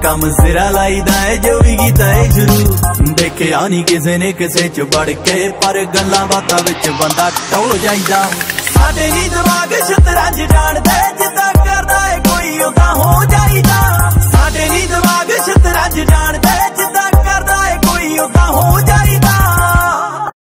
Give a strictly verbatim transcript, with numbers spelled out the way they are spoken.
काम सिरा लाईदा है जो भी कीता है शुरू। देखिया नहीं किसे ने किसे च बढ़ के पर गल्लां बातां विच बंदा टो जाइदा। साडे नी दिमाग